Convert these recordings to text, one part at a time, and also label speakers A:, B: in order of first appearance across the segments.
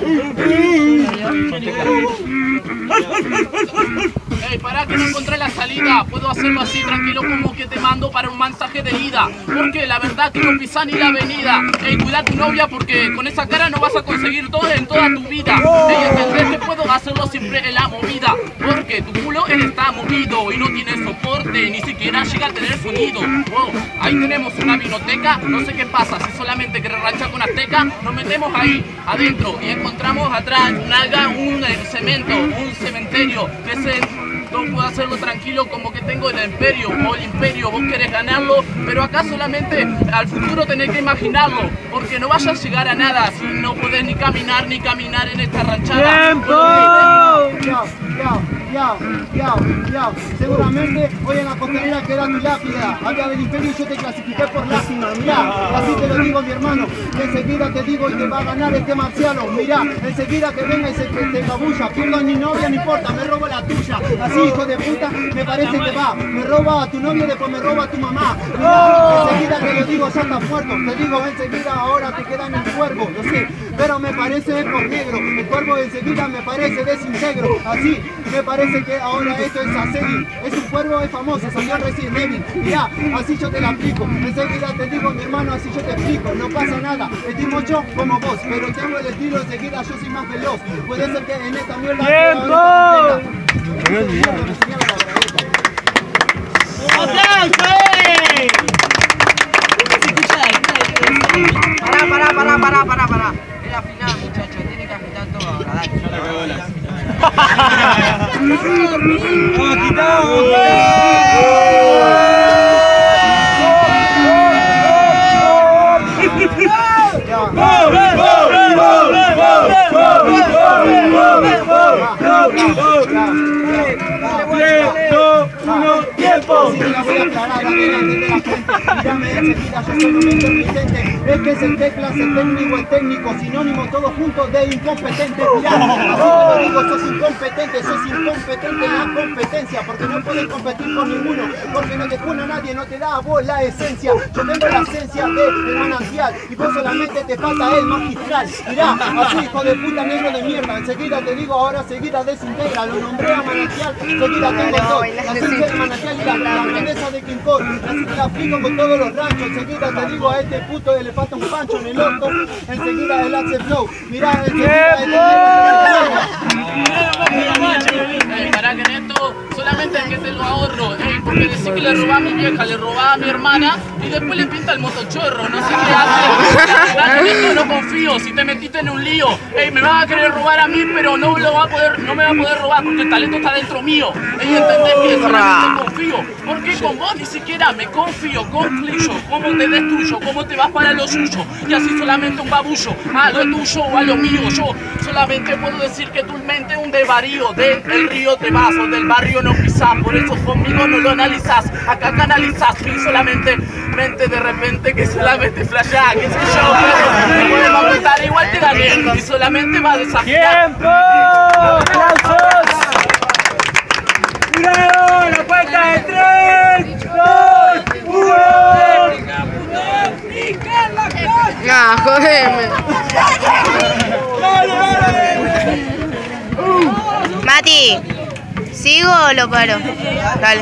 A: Ey, pará que no encontré la salida. Puedo hacerlo así tranquilo como que te mando para un mensaje de ida. Porque la verdad que no pisás ni la avenida. Ey, cuida a tu novia porque con esa cara no vas a conseguir todo en toda tu vida. Ey, entendés que puedo hacerlo siempre en la movida. Porque tu culo él está movido y no tiene soporte, ni siquiera llega a tener sonido. Oh, ahí tenemos una vinoteca, no sé qué pasa, si solamente querés ranchar con Azteca, nos metemos ahí adentro y encontramos atrás un cemento, un cementerio que no puedo hacerlo tranquilo como que tengo el imperio o el imperio, vos querés ganarlo, pero acá solamente al futuro tenés que imaginarlo, porque no vayas a llegar a nada si no podés ni caminar en esta ranchada.
B: ¡Tiempo! Ya. Seguramente hoy en la costanera queda tu lápida. Habla del imperio y yo te clasifiqué por lástima. Mirá, así te lo digo mi hermano. Que enseguida te digo y te va a ganar este marciano. Mirá, enseguida que venga y se te cabulla. Pierdo a mi novia, no importa, me robo la tuya. Así hijo de puta, me parece que va. Me roba a tu novia, después me roba a tu mamá. Mirá, enseguida te lo digo, ya estás muerto. Te digo enseguida, ahora te queda en el cuervo. Lo sé, pero me parece por negro. El cuervo enseguida me parece desintegro. Así, me parece que ahora esto es así. Es un cuervo, es famoso, salió recién débil. Mirá, así yo te la aplico. Enseguida te digo, mi hermano, así yo te explico. No pasa nada, estoy mucho como vos, pero tengo el estilo, enseguida yo soy más veloz. Puede ser que en esta mierda... ¡Tiempo!
C: Pará. Es la final, muchachos. Tiene que agitar todo ahora. Dale.
B: ¡Tiempo! Sí, la voy a aclarar delante de la gente. Mírame enseguida, yo soy un inteligente. Es que es el teclas, el técnico, el técnico, sinónimo todos juntos de incompetente. Mirá, así te lo digo, sos incompetente en la competencia, porque no puedes competir con ninguno, porque no te pone a nadie, no te da a vos la esencia. Yo tengo la esencia del manantial y vos solamente te falta el magistral. Mirá, así hijo de puta negro de mierda, enseguida te digo, ahora seguida desintegra, lo nombré a manantial, seguida tengo todo, la esencia del manantial y la grandeza de King Kong, así te la aplico con todos los ranchos, enseguida te digo a este puto le falta un pancho en el orto, enseguida el Axel Flow, mirá, enseguida
A: Pará que en esto solamente es que te lo ahorro, porque decís que le robaba a mi vieja, le robaba a mi hermana y después le pinta el motochorro, no sé qué hace. En esto no confío, si te metiste en un lío, me vas a querer robar a mí, pero no me va a poder robar porque el talento está dentro mío. Entendés que solamente confío, porque con vos ni siquiera me confío, concluyo, cómo te destruyo, cómo te vas para lo suyo, y así solamente un babullo, a lo tuyo o a lo mío. Yo solamente puedo decir que tu mente es un desvarío, del río te vas o del barrio no pisás, por eso conmigo no lo analizás, acá canalizás y solamente mente de repente que solamente flashás, que sé yo, pero te podemos apretar, igual te gané y solamente va a desafiar.
B: ¡Tiempo! ¡Aplausos! ¡Cuidado! ¡La cuenta de 3, 2, 1!
D: No, jodeme. Mati, ¿sigo o lo paro? Dale.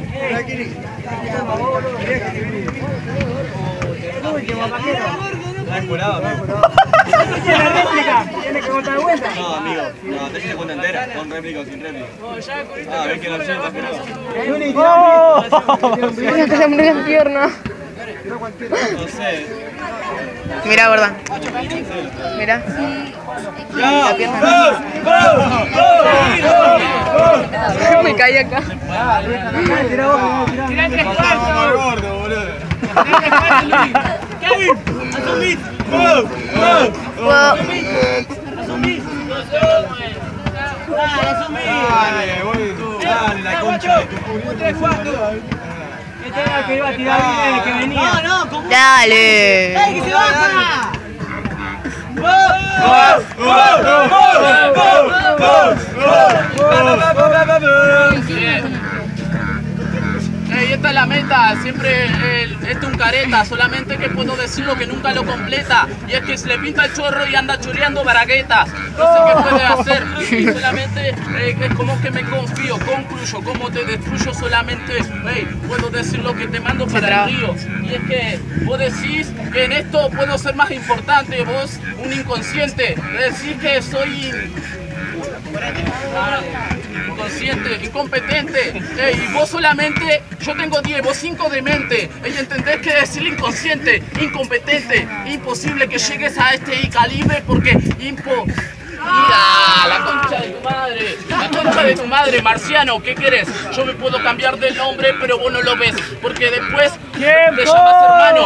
B: ¿Tiene réplica? ¿Tiene que contar de vuelta?
E: No, amigo, no, te hice cuenta entera, con réplica o sin réplica. A ver quién lo sienta, pero...
D: Una cosa muy en pierna.
E: No sé.
D: Mirá, gorda. Mirá. La pierna. Me caí acá.
B: Tirá 3 cuartos.
E: Gordo, boludo.
B: Kevin, asumís. Asumís.
E: Dale, boludo. Dale, la concha de tu culo.
B: 3 cuartos. Este era el que iba a tirar bien, el que venía. No, ¿cómo?
D: Dale.
B: ¡Ey, que se baja!
A: esta es la meta, siempre este es un careta, solamente que puedo decirlo que nunca lo completa. Y es que se le pinta el chorro y anda choreando braguetas. No sé qué puede hacer, y solamente es como que me confío, concluyo, como te destruyo solamente, puedo decir lo que te mando para el río. Y es que vos decís que en esto puedo ser más importante, vos un inconsciente, decís que soy inconsciente, incompetente, y vos solamente, yo tengo 10, vos 5 de mente, y entendés que decir inconsciente, incompetente, imposible que llegues a este calibre porque ¡Mira! ¡La concha de tu madre! ¡La concha de tu madre, marciano! ¿Qué querés? Yo me puedo cambiar de nombre, pero vos no lo ves, porque después te llamas hermano.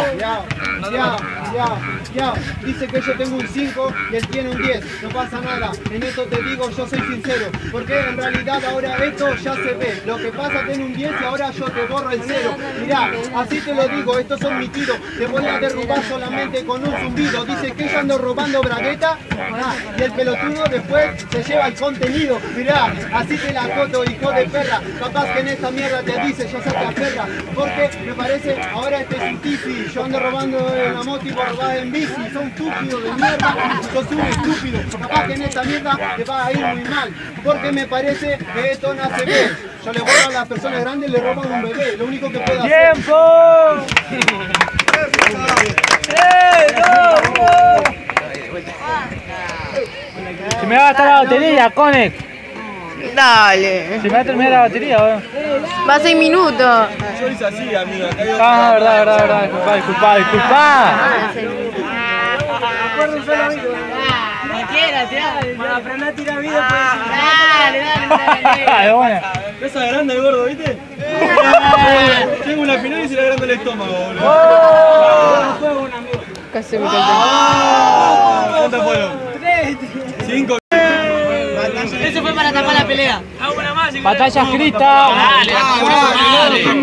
B: Ya, dice que yo tengo un 5 y él tiene un 10, no pasa nada, en esto te digo yo soy sincero, porque en realidad ahora esto ya se ve, lo que pasa tiene un 10 y ahora yo te borro el 0, mirá, así te lo digo, estos son mis tiros, te voy a derrubar solamente con un zumbido, dice que yo ando robando bragueta, y el pelotudo después se lleva el contenido, mirá, así te la coto, hijo de perra, capaz que en esta mierda te dice yo saca perra, porque me parece ahora este es un tipi, yo ando robando en la moto y vos robás en bici, son estúpidos de mierda, yo soy un estúpido, capaz que en esta mierda te va a ir muy mal, porque me parece que esto no se ve, yo le borro a las personas grandes, le roban un bebé, lo único que puedo hacer.
F: ¡Tiempo! Se me va a gastar la batería, Conex.
D: Dale.
F: Se me va a terminar la batería, weón.
D: Va a 6 minutos.
E: Yo hice así, amigo.
F: Ah, verdad. Disculpa.
C: Para aprender a tirar video,
F: Dale, bueno.
E: ¿Ves agranda el gordo, viste? Tengo una final y se le agranda el estómago, boludo.
D: Casi me cayó.
E: ¿Cuántas fueron? 5.
C: Eso fue para tapar la pelea.
F: Batalla escrita.
A: Dale, la concha de tu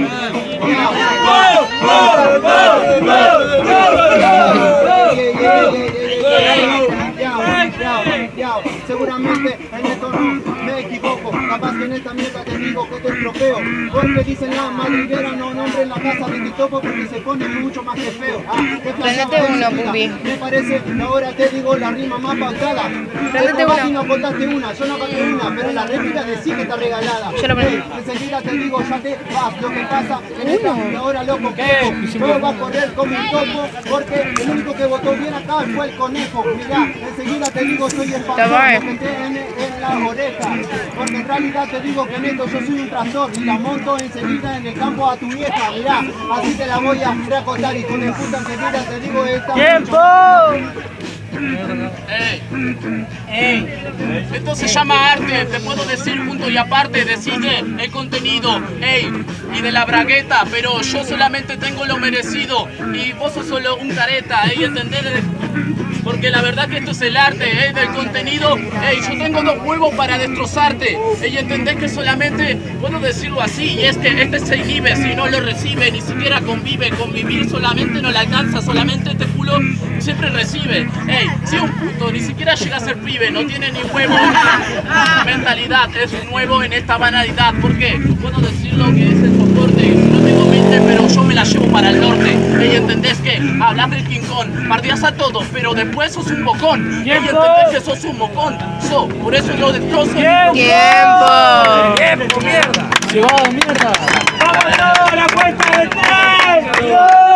B: Seguramente en esto no me equivoco, capaz que en esta mierda te digo que te estropeo, porque dicen la madriguera no nombre en la casa de Titopo porque se pone mucho más que feo.
D: Prendete uno, pupi.
B: Me parece que ahora te digo la rima más pautada.
D: Prendete uno.
B: No contaste una, yo no conté una, pero la réplica de sí que está regalada.
D: Yo lo prendí.
B: Enseguida te digo, ya te vas, lo que pasa en esta y ahora loco que no va a correr con mi topo, porque el único que votó bien acá fue el conejo. Mirá, enseguida te digo, soy el pastor,
D: Está
B: que te en la oreja, porque en realidad te digo que en esto yo soy un tractor y la monto enseguida en el campo a tu vieja. Mirá, así te la voy a recortar y con el puta enseguida te digo esta.
F: ¡Tiempo!
A: Esto se llama arte, te puedo decir punto y aparte, decide el contenido, y de la bragueta, pero yo solamente tengo lo merecido y vos sos solo un careta, ¿entendés? Porque la verdad que esto es el arte, del contenido, yo tengo 2 huevos para destrozarte, y entendés que solamente puedo decirlo así, y es que este se inhibe, si no lo recibe, ni siquiera convive, convivir solamente no le alcanza, solamente este culo siempre recibe, si un puto ni siquiera llega a ser pibe, no tiene ni huevo, mentalidad, es nuevo en esta banalidad, porque puedo decirlo que es el soporte, no tengo mente, pero yo me la llevo para el norte, y entendés que hablas del King Kong, bardeas a todos, pero después sos un bocón, y entendés que sos un bocón, por eso yo destrozo.
D: ¡Tiempo!
F: ¡Tiempo, mierda! ¡Llevado de mierda! ¡Vámonos! ¡La cuenta de 3!